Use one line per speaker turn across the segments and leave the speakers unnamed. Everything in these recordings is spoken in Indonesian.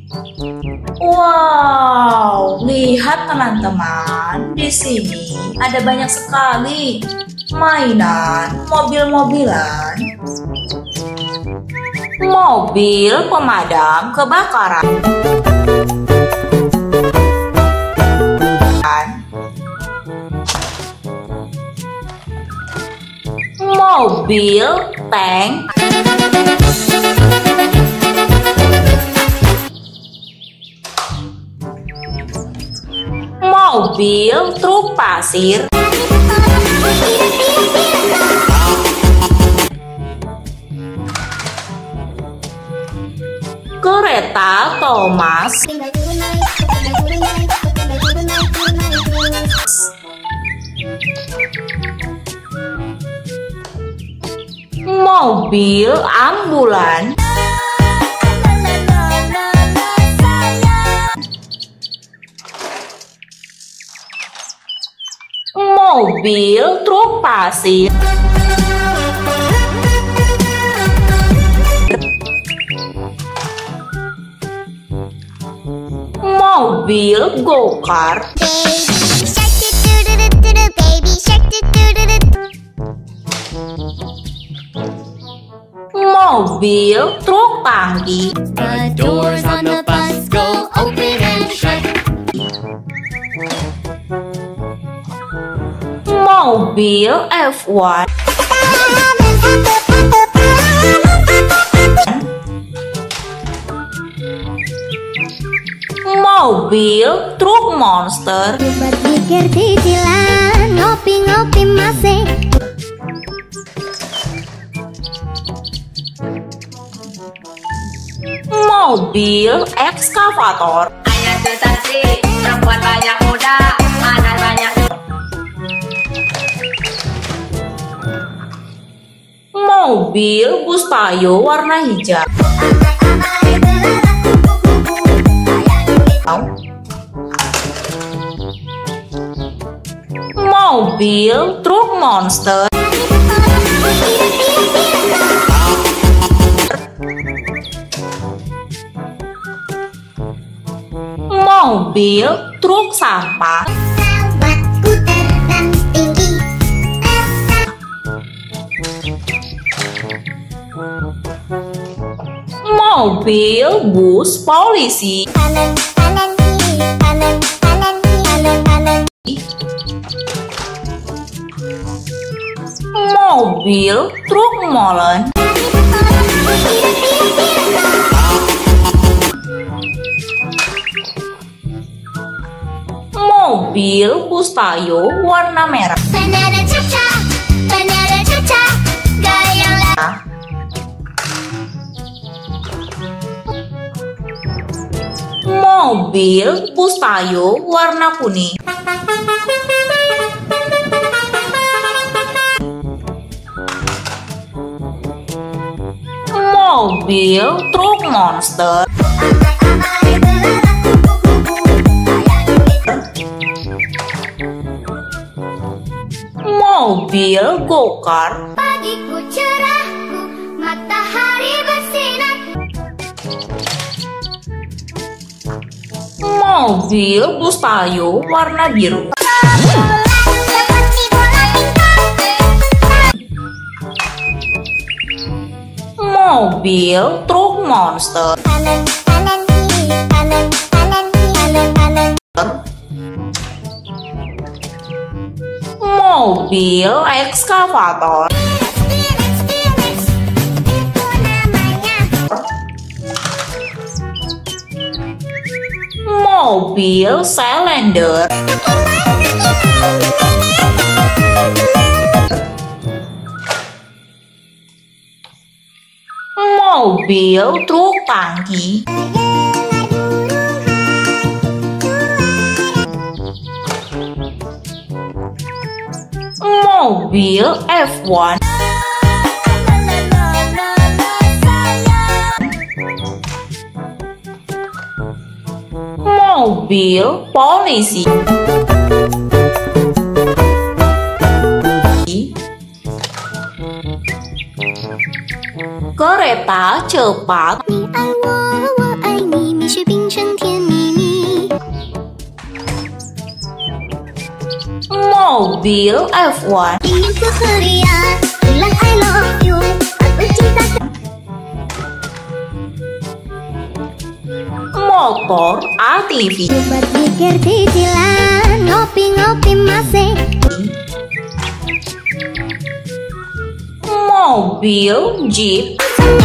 Wow, lihat teman-teman, di sini ada banyak sekali mainan mobil-mobilan. Mobil pemadam kebakaran. Mobil tank. Mobil truk pasir. Kereta Thomas. Mobil ambulan. Mobil truk pasir. Mobil go-kart. Mobil truk tangki.
The doors on the bus go open and shut.
Mobil F1. Mobil truk monster.
Berpikir cicilan, ngopi-ngopi masih.
Mobil ekskavator.
Ayah sensasi, perempuan banyak muda, mana banyak.
Mobil bus payo warna hijau. Mobil truk monster. Mobil truk sampah. Mobil bus polisi. Mobil truk molen. Mobil bus payo warna merah.
Banana cha-cha, gaya yang
Mobil bus payo warna kuning. Mobil truk monster. Mobil go-kart.
pagiku cerahku, matahari bersinar.
Mobil bus payo warna biru.
Seperti bola bintang.
Mobil truk monster.
Kanan kiri, kanan kiri.
Mobil ekskavator.
Itu namanya.
Mobil Cylinder. Mobil truk tangki. Mobil F1. Mobil polisi. Kereta cepat.
你爱我，我爱你，蜜雪冰
Mobil F1.
Ingin ku ceria, bilang I love you. Aku cinta.
Motor ATV.
Buat pikir cicilan, ngopi-ngopi masih.
Mobil Jeep.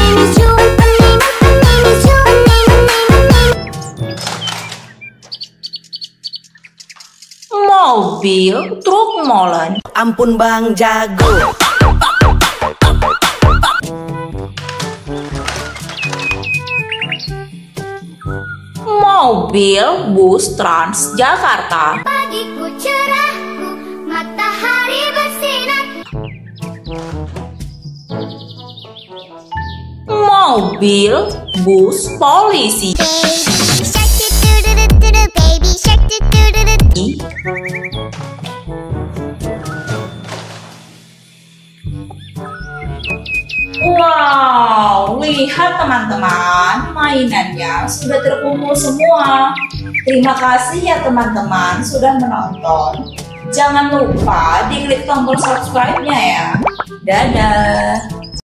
Mobil truk molen.
Ampun Bang Jago.
Mobil bus Transjakarta.
Pagiku cerahku, matahari bersinar.
Mobil bus polisi.
Baby shark do-do-do-do-do, baby shark do-do-do-do.
Wow, lihat teman-teman, mainannya sudah terkumpul semua. Terima kasih ya teman-teman sudah menonton. Jangan lupa diklik tombol subscribe-nya ya. Dadah.